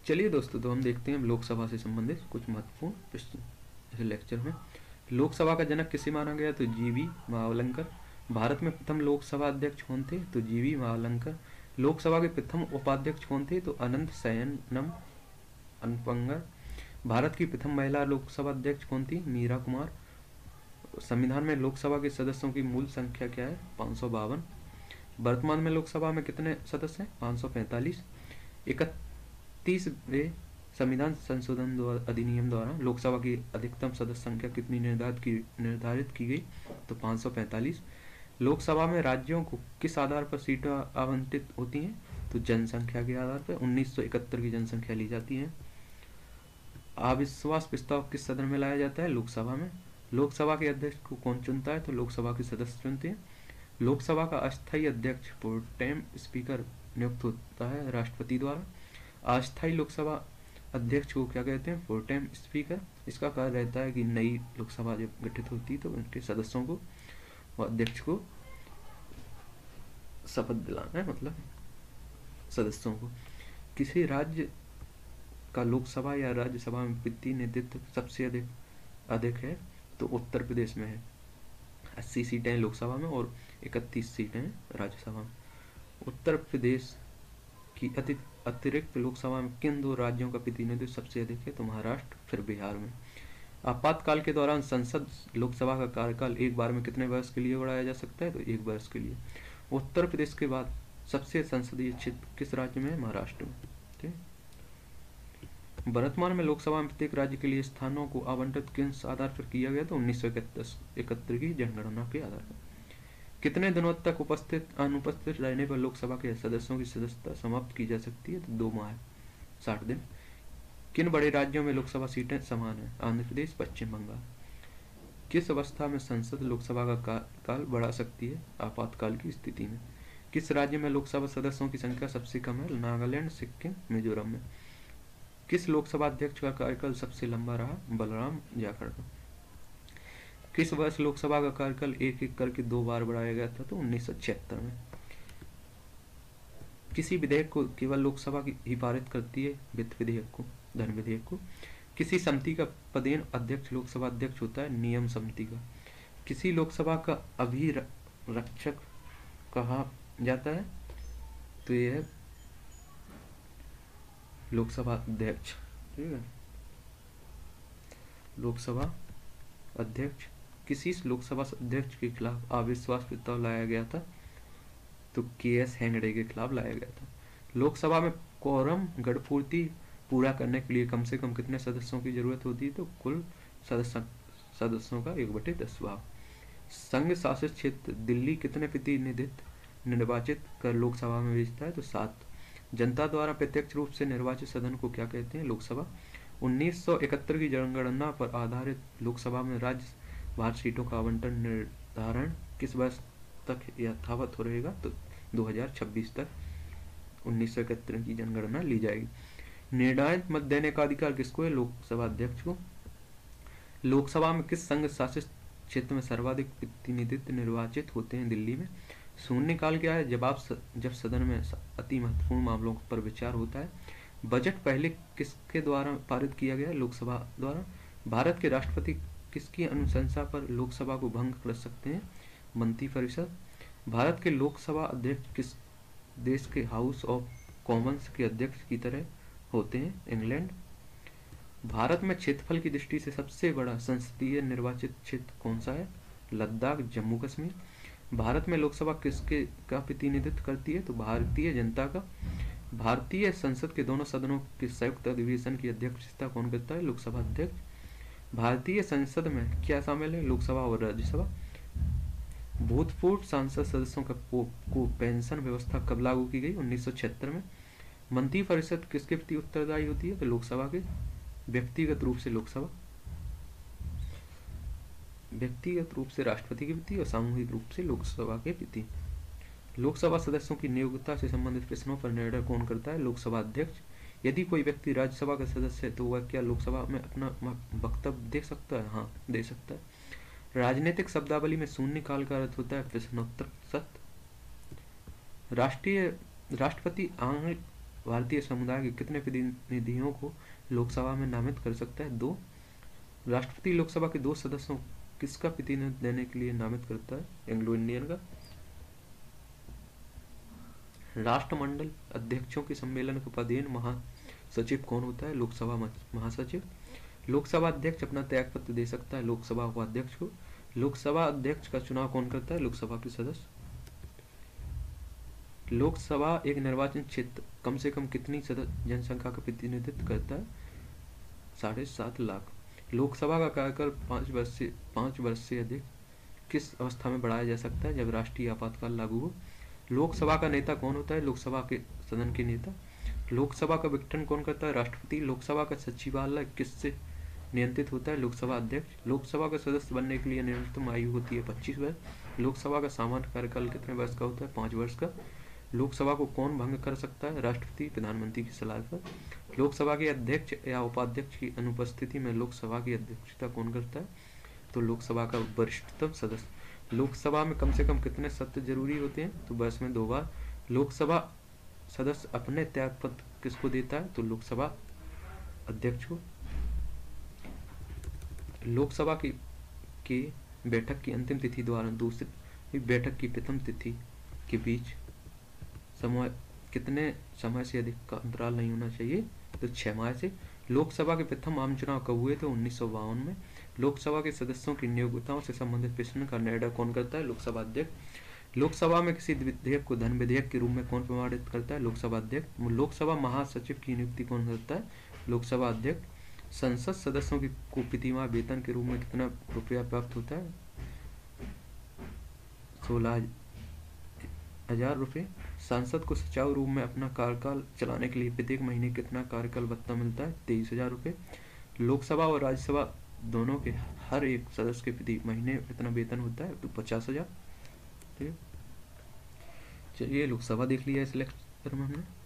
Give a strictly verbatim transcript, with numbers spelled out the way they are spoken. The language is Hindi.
चलिए दोस्तों, तो हम देखते हैं लोकसभा से संबंधित कुछ महत्वपूर्ण प्रश्न इस लेक्चर में। लोकसभा का जनक किसे माना गया? तो जीवी महावलंकर। भारत में प्रथम लोकसभा अध्यक्ष कौन थे? तो जीवी महावलंकर। लोकसभा के प्रथम उपाध्यक्ष कौन थे? तो अनंत शयनम अनपंगर। भारत की प्रथम महिला लोकसभा अध्यक्ष कौन थी? मीरा कुमार। संविधान में लोकसभा के सदस्यों की मूल संख्या क्या है? पाँच सौ बावन। वर्तमान में लोकसभा में कितने सदस्य हैं? पाँच सौ पैंतालीस। इकतीसवें संविधान संशोधन द्वारा अधिनियम द्वारा लोकसभा की अधिकतम सदस्य संख्या कितनी निर्धारित की निर्धारित की गई? तो पाँच सौ पैंतालीस। लोकसभा में राज्यों को किस आधार पर सीटें आवंटित होती हैं? तो जनसंख्या के आधार पर उन्नीस सौ इकहत्तर की जनसंख्या ली जाती है। अविश्वास प्रस्ताव किस सदन में लाया जाता है? लोकसभा में। लोकसभा के अध्यक्ष को कौन चुनता है? तो लोकसभा के सदस्य चुनते हैं। लोकसभा का अस्थायी अध्यक्ष प्रोटेम स्पीकर नियुक्त होता है राष्ट्रपति द्वारा। अस्थायी लोकसभा अध्यक्ष को क्या कहते हैं? Protem speaker. इसका कार्य रहता है कि नई लोकसभा जब गठित होती है तो उनके सदस्यों को और अध्यक्ष को शपथ दिलाना है, मतलब सदस्यों को। किसी राज्य का लोकसभा या राज्यसभा में प्रतिनिधित्व सबसे अधिक अधिक है? तो उत्तर प्रदेश में है। अस्सी सीटें लोकसभा में और इकतीस सीटें राज्यसभा में। उत्तर प्रदेश की अति अतिरिक्त लोकसभा में किन दो राज्यों का प्रतिनिधित्व सबसे अधिक है? तो महाराष्ट्र, फिर बिहार में। आपातकाल के दौरान संसद लोकसभा का कार्यकाल एक बार में कितने वर्ष के लिए बढ़ाया जा सकता है? तो एक वर्ष के लिए। उत्तर प्रदेश के बाद सबसे संसदीय क्षेत्र किस राज्य में है? महाराष्ट्र में। ठीक। वर्तमान में लोकसभा में प्रत्येक राज्य के लिए स्थानों को आवंटित किस आधार पर किया गया? तो उन्नीस सौ इकहत्तर की जनगणना के आधार पर। कितने दिनों तक उपस्थित अनुपस्थित रहने पर लोकसभा के सदस्यों की सदस्यता समाप्त की जा सकती है? तो दो माह, साठ दिन। किन बड़े राज्यों में लोकसभा सीटें समान है? आंध्र प्रदेश, पश्चिम बंगाल। किस अवस्था में संसद लोकसभा का कार्यकाल बढ़ा सकती है? आपातकाल की स्थिति में। किस राज्य में लोकसभा सदस्यों की संख्या सबसे कम है? नागालैंड, सिक्किम, मिजोरम में। किस लोकसभा अध्यक्ष का कार्यकाल सबसे लंबा रहा? बलराम जाखड़। किस वर्ष लोकसभा का कार्यकाल एक एक करके दो बार बढ़ाया गया था? तो उन्नीस सौ छिहत्तर में। किसी विधेयक को केवल लोकसभा की ही पारित करती है? वित्त विधेयक को, धन विधेयक को। किसी समिति का पदेन अध्यक्ष लोकसभा अध्यक्ष होता है? नियम समिति का। किसी लोकसभा का अभिरक्षक कहा जाता है? तो यह है लोकसभा अध्यक्ष। ठीक है, लोकसभा अध्यक्ष। किसी लोकसभा अध्यक्ष के खिलाफ अविश्वास प्रस्ताव लाया गया था? तो के एस हेगड़े के खिलाफ लाया गया था। लोकसभा में कोरम गढ़पूर्ति पूरा करने के लिए कम से कम कितने सदस्यों की जरूरत होती है? तो कुल सदस्य सदस्यों का एक बटे दस भाग। संघ शासित क्षेत्र दिल्ली कितने प्रतिनिधित्व निर्वाचित कर लोकसभा में भेजता है? तो सात। जनता द्वारा प्रत्यक्ष रूप से निर्वाचित सदन को क्या कहते हैं? लोकसभा। उन्नीस सौ इकहत्तर की जनगणना पर आधारित लोकसभा में राज्य भार सीटों का आवंटन निर्धारण किस वर्ष तक यथावत हो रहेगा? तो दो हज़ार छब्बीस तक उन्नीस सौ इकहत्तर की जनगणना ली जाएगी। निर्णायक मत देने का अधिकार किसको है? लोकसभा अध्यक्ष को। लोकसभा में किस संघ शासित क्षेत्र में सर्वाधिक प्रतिनिधित्व निर्वाचित होते हैं? दिल्ली में। शून्यकाल क्या है? जब आप जब सदन में अति महत्वपूर्ण मामलों पर विचार होता है। बजट पहले किसके द्वारा पारित किया गया? लोकसभा द्वारा। भारत के राष्ट्रपति किसकी अनुशंसा पर लोकसभा को भंग कर सकते हैं? मंत्रिपरिषद। भारत के लोकसभा अध्यक्ष किस देश के हाउस ऑफ कॉमन्स के अध्यक्ष की तरह होते हैं? इंग्लैंड। भारत में क्षेत्रफल की दृष्टि से सबसे बड़ा संसदीय निर्वाचित क्षेत्र कौन सा है? लद्दाख, जम्मू कश्मीर। भारत में लोकसभा किसके का प्रतिनिधित्व करती है? तो भारतीय जनता का। भारतीय संसद के दोनों सदनों के संयुक्त अधिवेशन की अध्यक्षता कौन करता है? लोकसभा अध्यक्ष। भारतीय संसद में क्या शामिल है? लोकसभा और राज्यसभा। भूतपूर्व सांसद सदस्यों का को पेंशन व्यवस्था कब लागू की गई? उन्नीस सौ छिहत्तर में। मंत्रिपरिषद किसके प्रति उत्तरदायी होती है? तो लोकसभा के। व्यक्तिगत रूप से लोकसभा, व्यक्तिगत रूप से राष्ट्रपति के प्रति और सामूहिक रूप से लोकसभा के प्रति। लोकसभा सदस्यों की नियोक्ता से संबंधित प्रश्नों पर निर्णय कौन करता है? लोकसभा अध्यक्ष। यदि कोई व्यक्ति राज्यसभा का सदस्य है तो वह क्या लोकसभा में अपना वक्तव्य दे सकता है? हाँ, दे सकता है। राजनीतिक शब्दावली में शून्य काल का अर्थ होता है प्रश्नोत्तर सत्र। राष्ट्रीय राष्ट्रपति आंग्ल भारतीय समुदाय के कितने प्रतिनिधियों को लोकसभा में नामित कर सकता है? दो। राष्ट्रपति लोकसभा के दो सदस्यों किसका प्रतिनिधित्व देने के लिए नामित करता है? एंग्लो इंडियन का। राष्ट्रमंडल अध्यक्षों के सम्मेलन के पदेन महासचिव कौन होता है? लोकसभा महासचिव। लोकसभा अध्यक्ष अपना त्याग पत्र दे सकता है लोकसभा उपाध्यक्ष को। लोकसभा अध्यक्ष का चुनाव कौन करता है? लोकसभा के सदस्य। लोकसभा एक निर्वाचन क्षेत्र कम से कम कितनी जनसंख्या का प्रतिनिधित्व करता है? साढ़े सात लाख। लोकसभा का कार्यकाल पाँच वर्ष से पाँच वर्ष से अधिक किस अवस्था में बढ़ाया जा सकता है? जब राष्ट्रीय आपातकाल लागू हो। लोकसभा का नेता कौन होता है? लोकसभा के सदन के नेता। लोकसभा का विघटन कौन करता है? राष्ट्रपति। लोकसभा का सचिवालय किससे नियंत्रित होता है? लोकसभा अध्यक्ष। लोकसभा का सदस्य बनने के लिए न्यूनतम आयु होती है पच्चीस वर्ष। लोकसभा का सामान्य कार्यकाल कितने वर्ष का होता है? पाँच वर्ष का। लोकसभा को कौन भंग कर सकता है? राष्ट्रपति प्रधानमंत्री की सलाह पर। लोकसभा के अध्यक्ष या उपाध्यक्ष की अनुपस्थिति में लोकसभा की अध्यक्षता कौन करता है? तो लोकसभा का वरिष्ठतम सदस्य। लोकसभा में कम से कम कितने सत्र जरूरी होते हैं? तो वर्ष में दो बार। लोकसभा सदस्य अपने त्याग पत्र किसको देता है? तो लोकसभा अध्यक्ष को। लोकसभा की के बैठक की अंतिम तिथि द्वारा दूसरी बैठक की प्रथम तिथि के बीच समय कितने समय से अधिक का अंतराल नहीं होना चाहिए? तो छह माह से। लोकसभा के प्रथम आम चुनाव कब हुए थे? उन्नीस सौ बावन में। लोकसभा के सदस्यों की नियोक्ताओं से संबंधित प्रश्न का निर्णय कौन करता है? लोकसभा अध्यक्ष। लोकसभा में किसी विधेयक को धन विधेयक के रूप में कौन प्रमाणित करता है? लोकसभा अध्यक्ष। लोकसभा महासचिव की नियुक्ति कौन करता है? लोकसभा अध्यक्ष। संसद सदस्यों की को प्रतिमाह वेतन के रूप में कितना रुपया प्राप्त होता है? सोलह हजार रुपये। सांसद को सुचारू रूप में अपना कार्यकाल चलाने के लिए प्रत्येक महीने कितना कार्यकाल भत्ता मिलता है? तेईस हजार रुपये। लोकसभा और राज्यसभा दोनों के हर एक सदस्य के प्रति महीने कितना वेतन होता है? तो पचास हजार। ठीक है, चलिए लोकसभा देख लिया इस लेक्चर में हमने।